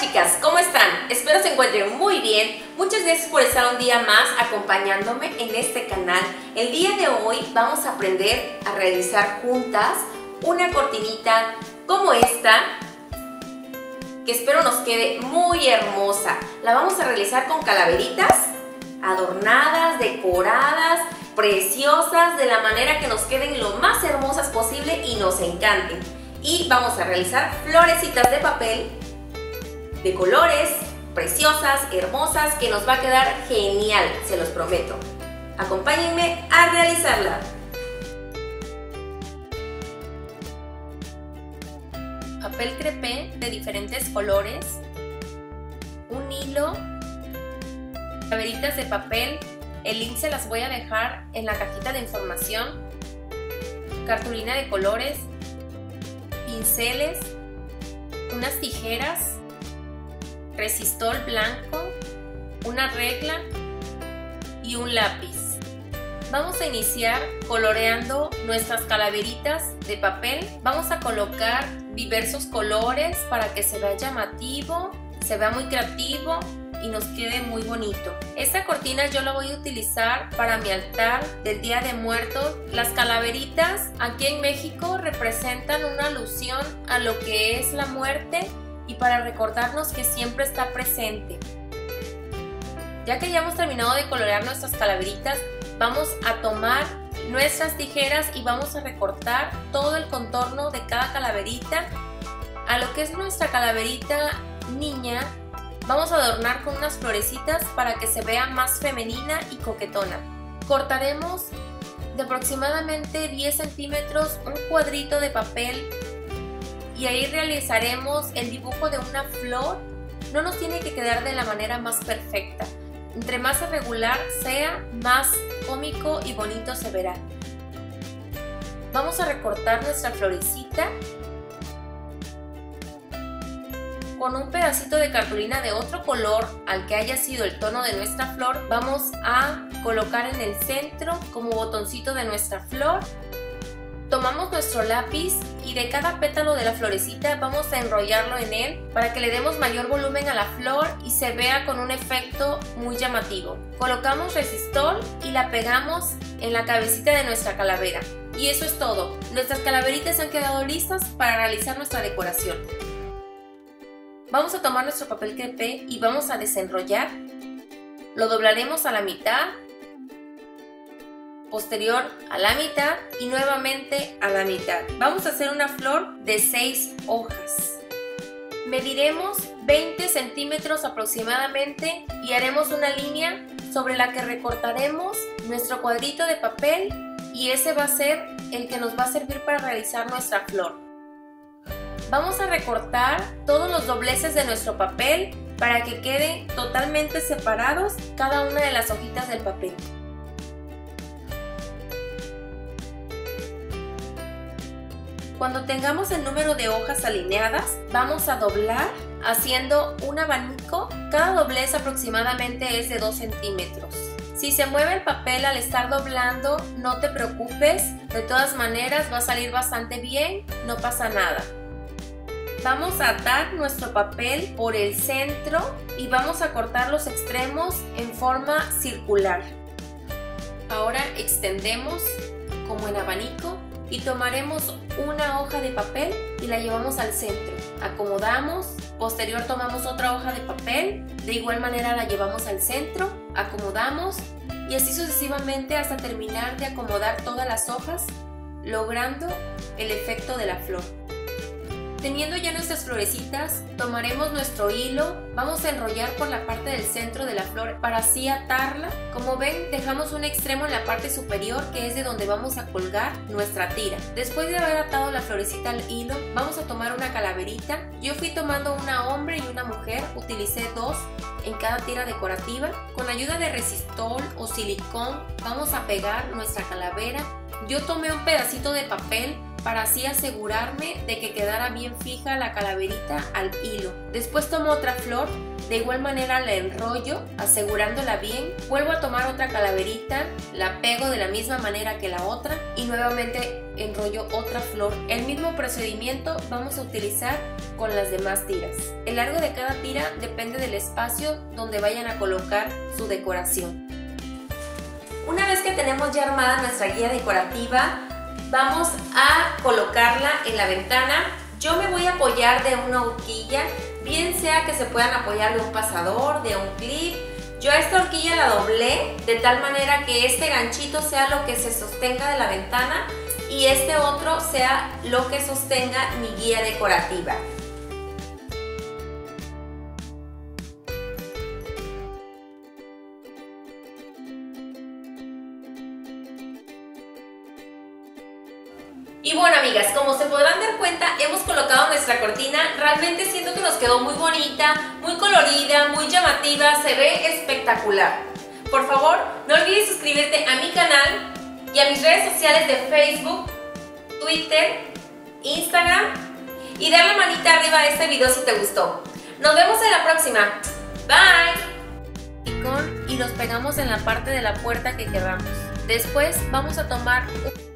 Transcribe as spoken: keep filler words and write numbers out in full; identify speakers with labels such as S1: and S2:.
S1: chicas, ¿cómo están? Espero se encuentren muy bien. Muchas gracias por estar un día más acompañándome en este canal. El día de hoy vamos a aprender a realizar juntas una cortinita como esta, que espero nos quede muy hermosa. La vamos a realizar con calaveritas adornadas, decoradas, preciosas, de la manera que nos queden lo más hermosas posible y nos encanten. Y vamos a realizar florecitas de papel de colores, preciosas, hermosas, que nos va a quedar genial, se los prometo. Acompáñenme a realizarla. Papel crepé de diferentes colores, un hilo, calaveritas de papel, el link se las voy a dejar en la cajita de información, cartulina de colores, pinceles, unas tijeras, resistol blanco, una regla y un lápiz. Vamos a iniciar coloreando nuestras calaveritas de papel. Vamos a colocar diversos colores para que se vea llamativo, se vea muy creativo y nos quede muy bonito. Esta cortina yo la voy a utilizar para mi altar del Día de Muertos. Las calaveritas aquí en México representan una alusión a lo que es la muerte y para recordarnos que siempre está presente. Ya que ya hemos terminado de colorear nuestras calaveritas, vamos a tomar nuestras tijeras y vamos a recortar todo el contorno de cada calaverita. A lo que es nuestra calaverita niña, vamos a adornar con unas florecitas para que se vea más femenina y coquetona. Cortaremos de aproximadamente diez centímetros un cuadrito de papel y ahí realizaremos el dibujo de una flor. No nos tiene que quedar de la manera más perfecta. Entre más irregular sea, más cómico y bonito se verá. Vamos a recortar nuestra florecita con un pedacito de cartulina de otro color al que haya sido el tono de nuestra flor. Vamos a colocar en el centro como botoncito de nuestra flor. Tomamos nuestro lápiz y de cada pétalo de la florecita vamos a enrollarlo en él para que le demos mayor volumen a la flor y se vea con un efecto muy llamativo. Colocamos resistol y la pegamos en la cabecita de nuestra calavera. Y eso es todo. Nuestras calaveritas han quedado listas para realizar nuestra decoración. Vamos a tomar nuestro papel crepé y vamos a desenrollar. Lo doblaremos a la mitad, posterior a la mitad y nuevamente a la mitad. Vamos a hacer una flor de seis hojas. Mediremos veinte centímetros aproximadamente y haremos una línea sobre la que recortaremos nuestro cuadrito de papel y ese va a ser el que nos va a servir para realizar nuestra flor. Vamos a recortar todos los dobleces de nuestro papel para que queden totalmente separados cada una de las hojitas del papel. Cuando tengamos el número de hojas alineadas, vamos a doblar haciendo un abanico. Cada doblez aproximadamente es de dos centímetros. Si se mueve el papel al estar doblando, no te preocupes, de todas maneras va a salir bastante bien, no pasa nada. Vamos a atar nuestro papel por el centro y vamos a cortar los extremos en forma circular. Ahora extendemos como en abanico y tomaremos una hoja de papel y la llevamos al centro. Acomodamos, posterior tomamos otra hoja de papel, de igual manera la llevamos al centro, acomodamos y así sucesivamente hasta terminar de acomodar todas las hojas, logrando el efecto de la flor. Teniendo ya nuestras florecitas, tomaremos nuestro hilo, vamos a enrollar por la parte del centro de la flor para así atarla. Como ven, dejamos un extremo en la parte superior que es de donde vamos a colgar nuestra tira. Después de haber atado la florecita al hilo, vamos a tomar una calaverita. Yo fui tomando una hombre y una mujer, utilicé dos en cada tira decorativa. Con ayuda de resistol o silicón vamos a pegar nuestra calavera. Yo tomé un pedacito de papel para así asegurarme de que quedara bien fija la calaverita al hilo. Después tomo otra flor, de igual manera la enrollo asegurándola bien, vuelvo a tomar otra calaverita, la pego de la misma manera que la otra y nuevamente enrollo otra flor. El mismo procedimiento vamos a utilizar con las demás tiras. El largo de cada tira depende del espacio donde vayan a colocar su decoración. Una vez que tenemos ya armada nuestra guía decorativa, vamos a colocarla en la ventana. Yo me voy a apoyar de una horquilla, bien sea que se puedan apoyar de un pasador, de un clip. Yo a esta horquilla la doblé de tal manera que este ganchito sea lo que se sostenga de la ventana y este otro sea lo que sostenga mi guía decorativa. Y bueno, amigas, como se podrán dar cuenta, hemos colocado nuestra cortina. Realmente siento que nos quedó muy bonita, muy colorida, muy llamativa, se ve espectacular. Por favor, no olvides suscribirte a mi canal y a mis redes sociales de Facebook, Twitter, Instagram y darle manita arriba a este video si te gustó. Nos vemos en la próxima. Bye. Y, con, y los pegamos en la parte de la puerta que queramos. Después vamos a tomar un